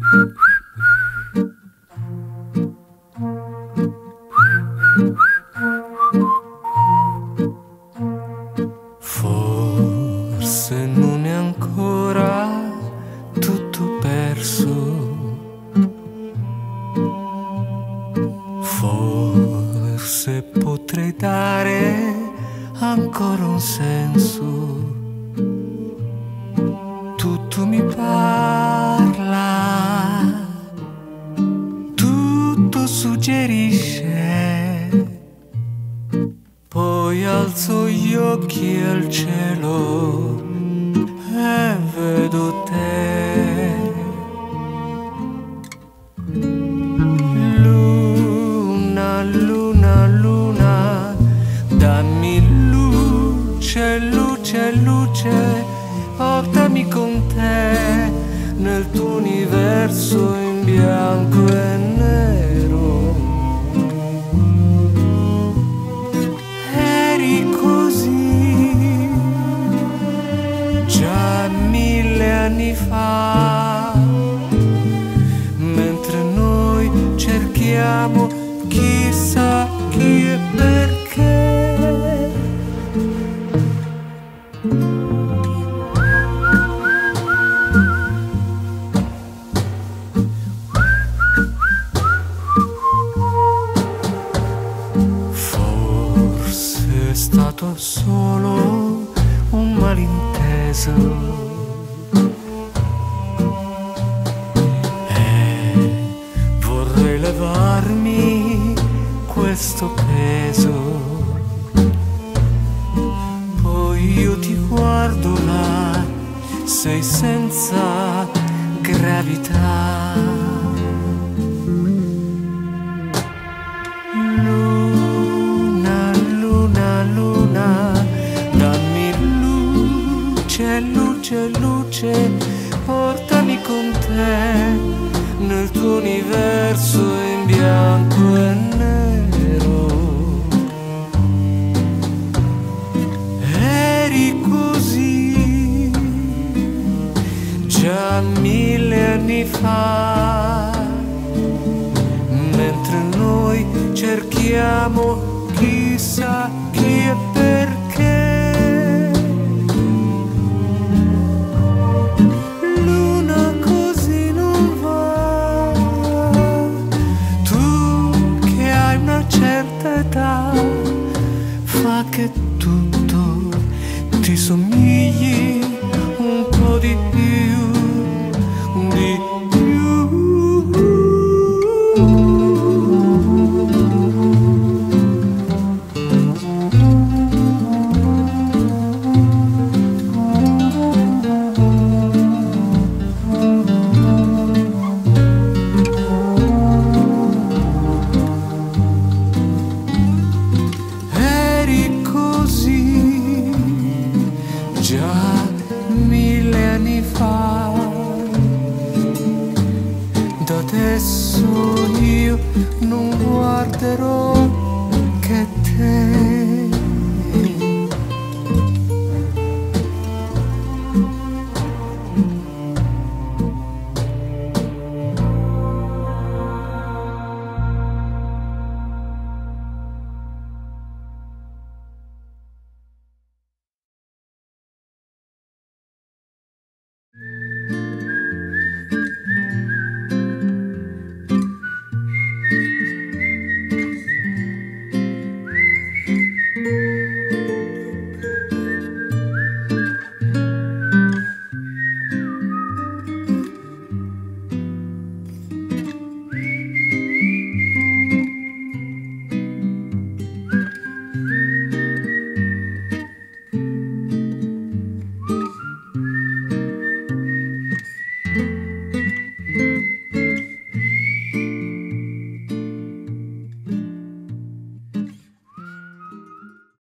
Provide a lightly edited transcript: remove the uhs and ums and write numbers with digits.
Forse non è ancora tutto perso, forse potrei dare ancora un senso. Tutto mi parla, tutto suggerisce. Poi alzo gli occhi al cielo e vedo te. Luna, luna, luna, dammi luce, luce, luce, portami con te nel tuo universo in bianco e nero. Eri così già 1000 anni fa, mentre noi cerchiamo chissà chi e perché. Forse è stato solo un malinteso e vorrei levarmi questo peso. Poi io ti guardo là, sei senza gravità. Luna, luna, luna, dammi luce, luce, luce, portami con te nel tuo universo in bianco e nero. Eri così già 1000 anni fa, mentre noi cerchiamo chissà chi e perché. Luna, così non va, tu che hai una certa età, fa che tutto ti somigli un po' di più, di più. Eri così già 1000 anni fa. Da adesso io non guarderò che te.